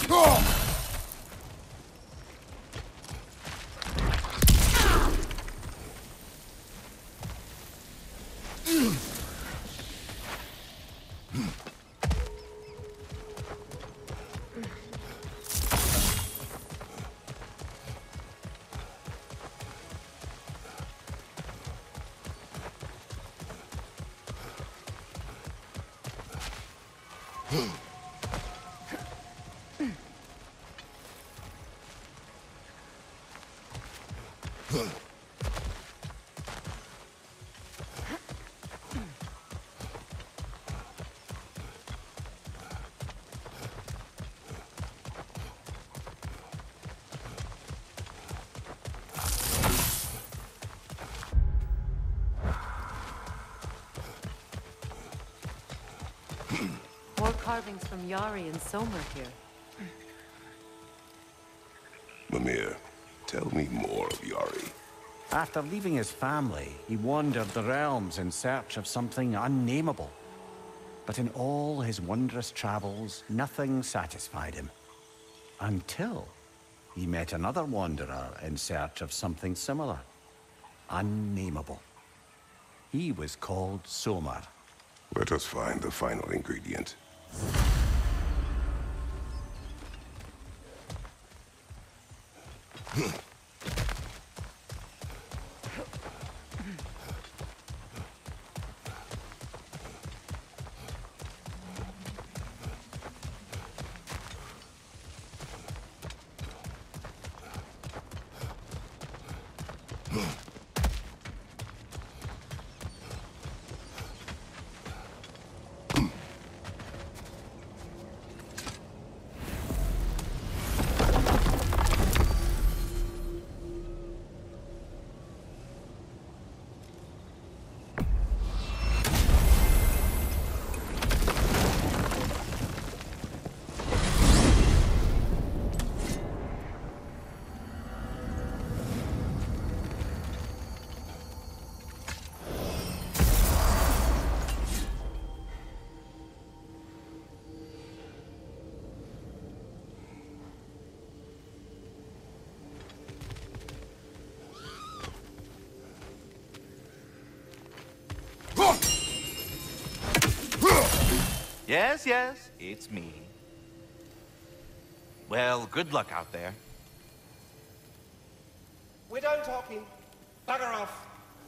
More carvings from Yari and Somer here. Mimir, tell me more of Yari. After leaving his family, he wandered the realms in search of something unnameable. But in all his wondrous travels, nothing satisfied him. Until he met another wanderer in search of something similar. Unnameable. He was called Somer. Let us find the final ingredient. Yes, yes, it's me. Well, good luck out there. We're done talking. Bugger off.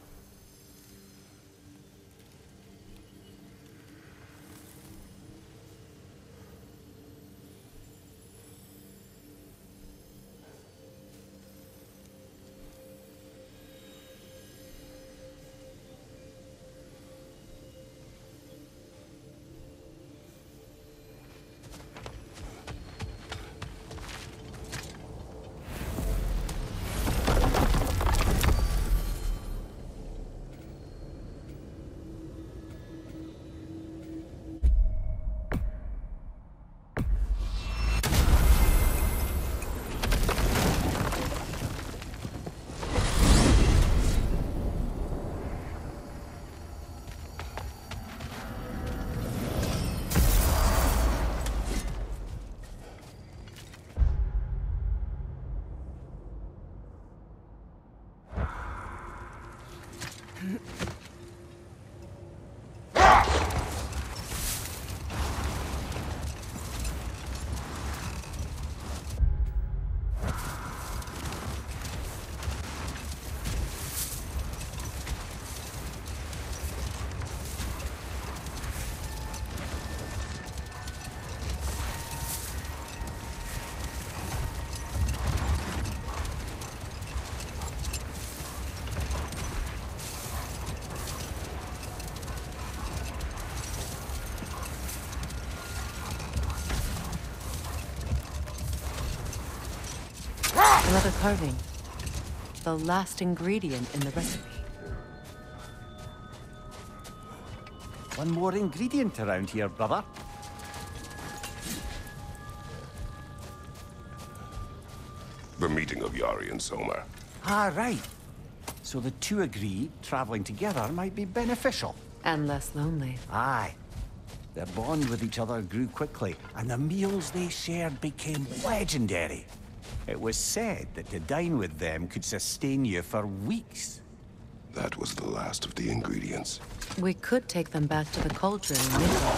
Another carving. The last ingredient in the recipe. One more ingredient around here, brother. The meeting of Yari and Somer. Ah, right. So the two agree traveling together might be beneficial. And less lonely. Aye. Their bond with each other grew quickly, and the meals they shared became legendary. It was said that to dine with them could sustain you for weeks. That was the last of the ingredients. We could take them back to the cauldron in Midgard.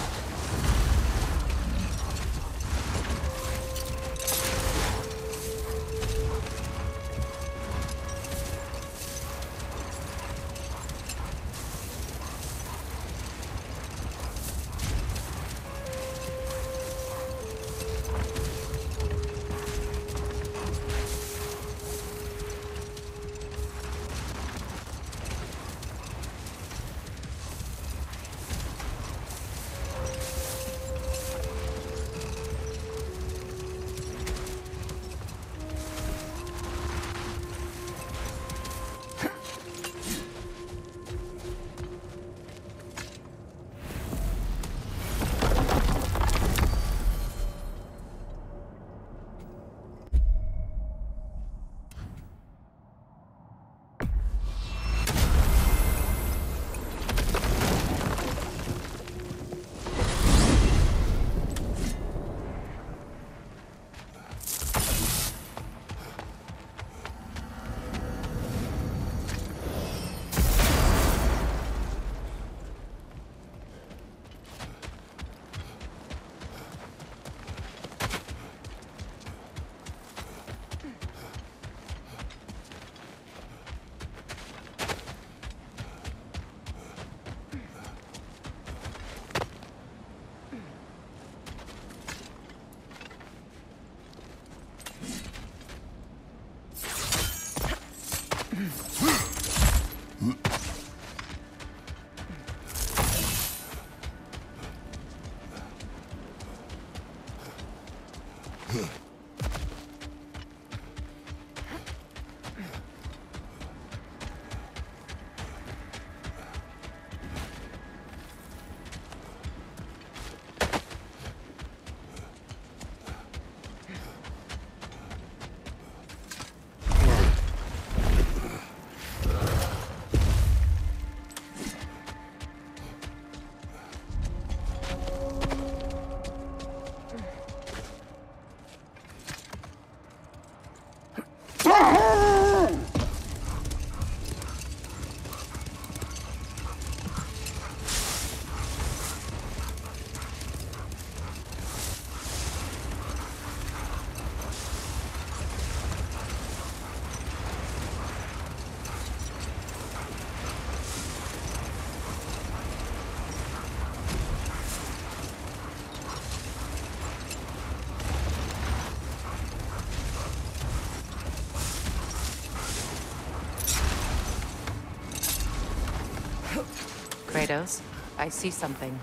Kratos, I see something.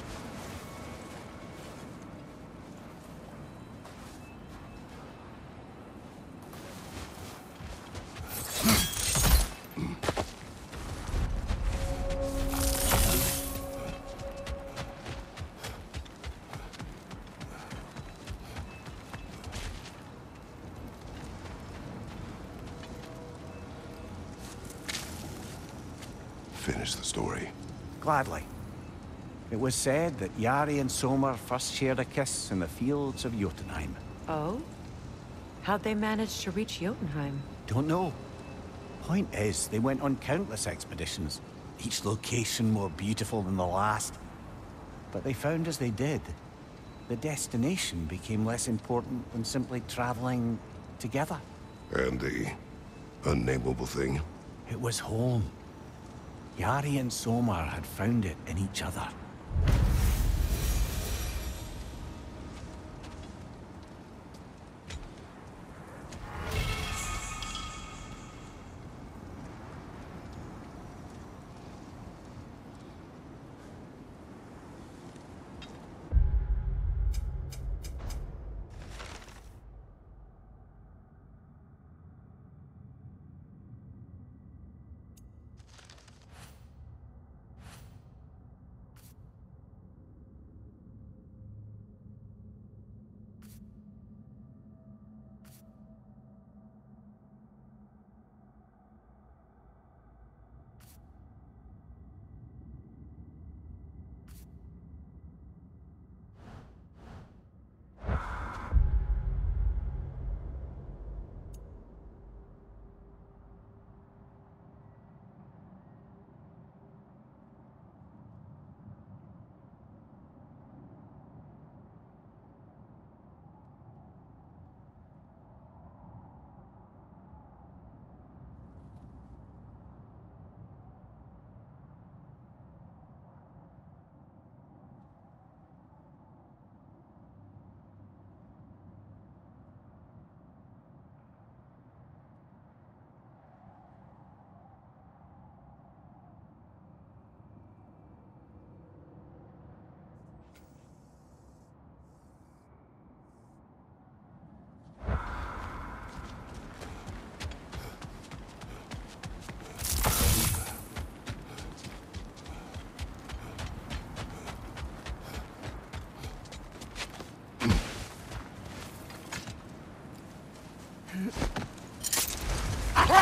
Finish the story. Gladly. It was said that Yari and Soma first shared a kiss in the fields of Jotunheim. Oh? How'd they manage to reach Jotunheim? Don't know. Point is, they went on countless expeditions, each location more beautiful than the last. But they found as they did, the destination became less important than simply traveling together. And the unnameable thing? It was home. Yari and Soma had found it in each other.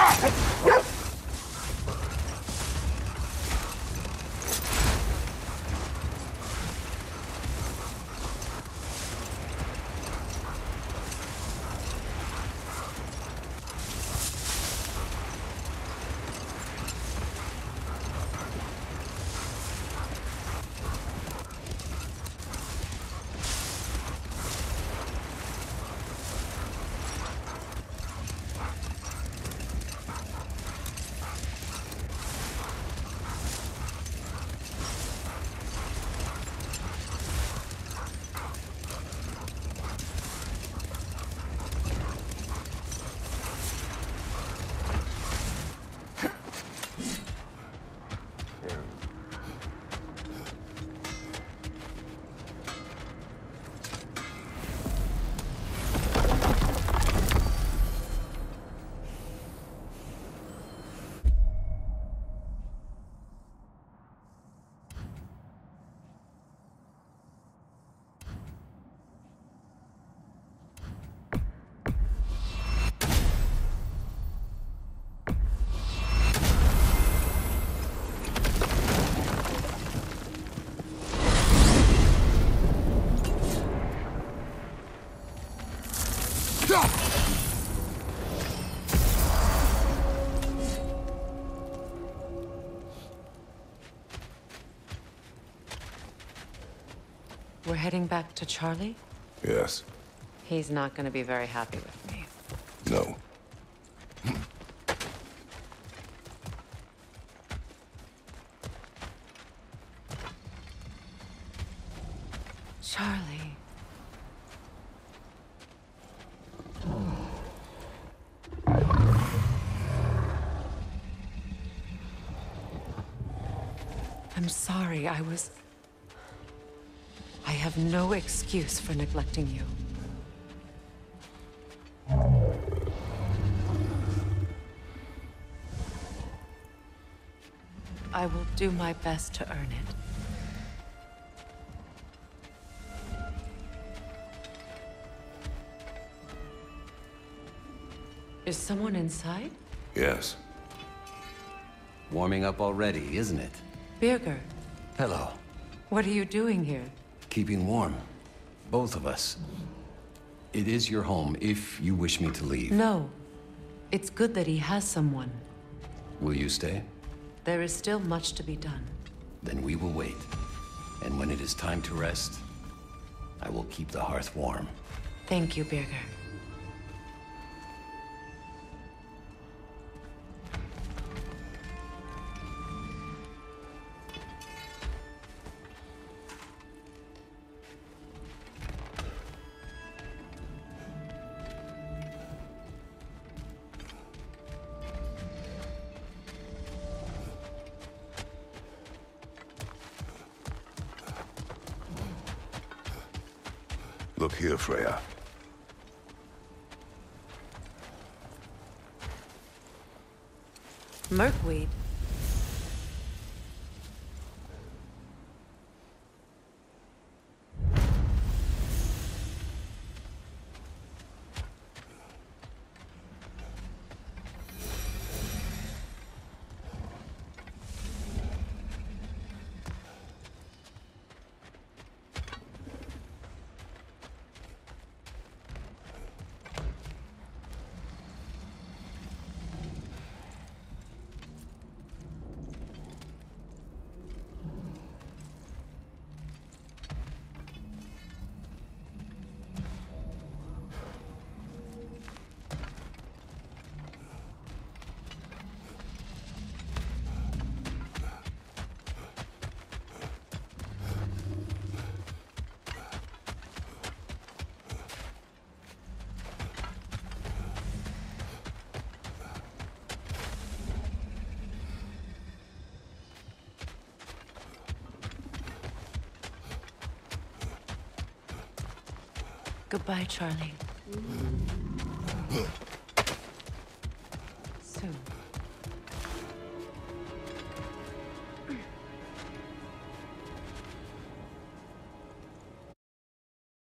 We're heading back to Charlie? Yes. He's not gonna be very happy with me. No. Charlie. I'm sorry, I have no excuse for neglecting you. I will do my best to earn it. Is someone inside? Yes. Warming up already, isn't it? Birger, Hello. what are you doing here? Keeping warm. Both of us. It is your home if you wish me to leave. No. It's good that he has someone. Will you stay? There is still much to be done. Then we will wait. And when it is time to rest, I will keep the hearth warm. Thank you, Birger. Look here, Freya. Merkweed. Goodbye, Charlie. Soon.